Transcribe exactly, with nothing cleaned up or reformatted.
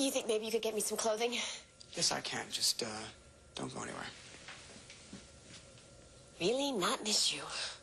you think maybe you could get me some clothing? Yes, I can. Just, uh, don't go anywhere. Really not miss you.